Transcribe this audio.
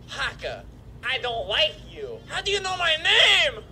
Hakka, I don't like you. How do you know my name?